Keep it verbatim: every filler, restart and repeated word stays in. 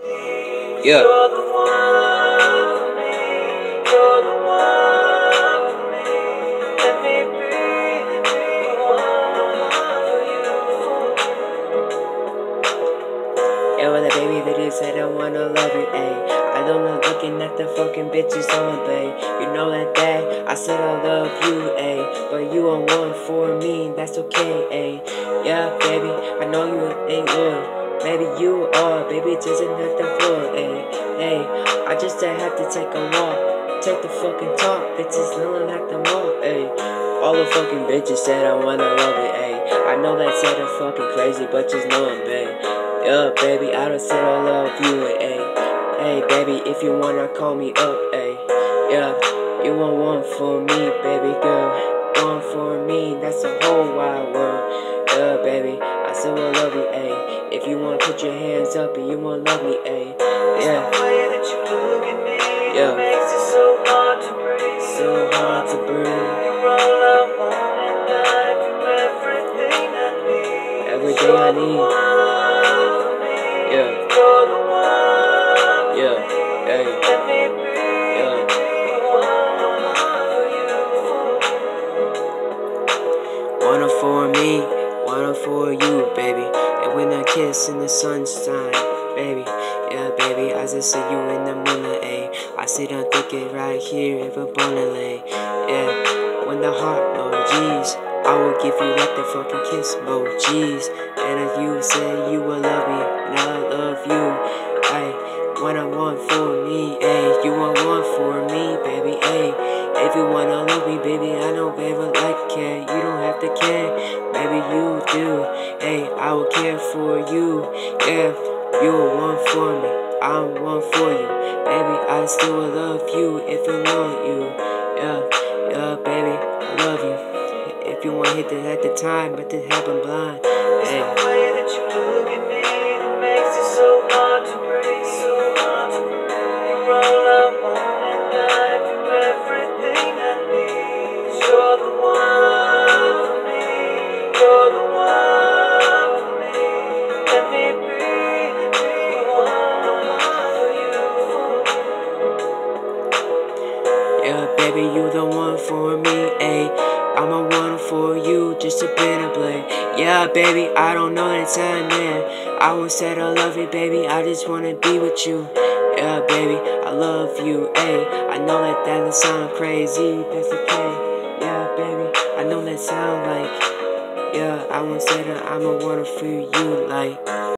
Yeah. You're the one for me. You're the one for me. Let me be the one for you. Yeah, well, the baby that is said I wanna love you, ayy. I don't know looking at the fucking bitches on, babe. You know that that I said I love you, ayy. But you are one for me, that's okay, ayy. Yeah, baby, I know you ain't loyal. Maybe you are, baby, just at the floor, ayy. Hey, I just have to take a walk. Take the fucking talk, bitches living at the mall, ayy. All the fucking bitches said I wanna love it, ayy. I know that said I'm fucking crazy, but just know it, babe. Yeah, baby, I done said I love you, ayy. Hey, baby, if you wanna call me up, ayy. Yeah, you want one for me, baby girl. One for me, that's the whole wide world. Yeah, baby, I still will love you, ayy. If you wanna put your hands up and you wanna love me, ayy. Yeah. The way that you look at me, Yeah. it makes it so hard to breathe. So hard to breathe. You're all I want in life. You're everything I need. Everything You're I the need. one for me. Yeah. You're the one for Yeah. me. Hey. Let me be Yeah. the one for you. One for me, one for you, baby. And when I kiss in the sunshine, baby. Yeah, baby, I just see you in the moonlight, ayy. I sit and think it right here, if a bonnet lay. Yeah, when the heart low, jeez, I will give you like the fucking kiss, mo, jeez. And if you say you will love me, and I love you, ayy. When I want for me, ayy. You want one for me, baby, ayy. If you wanna love me, baby, I know, baby, like care. You don't have to care, maybe you do. Hey, I will care for you. Yeah, you are one for me, I'm one for you. Baby, I still will love you if I want you. Yeah, yeah, baby, I love you. If you wanna hit that at the time, but it happened blind. Hey. The way that you look at me, it makes it so hard to breathe. So hard to breathe. You're all I want in life. You're everything I need. You're the one for me. You're the one for me. Let me be the one for you. Yeah, baby, you the one for me, ayy. I'm a one for you, just a bit of blade. Yeah, baby, I don't know that time, man. I won't say I love you, baby, I just wanna be with you. Yeah, baby, I love you, ayy. I know that that will sound crazy, that's okay. Yeah, baby, I know that sound like, yeah, I won't say that I'm a one for you, like.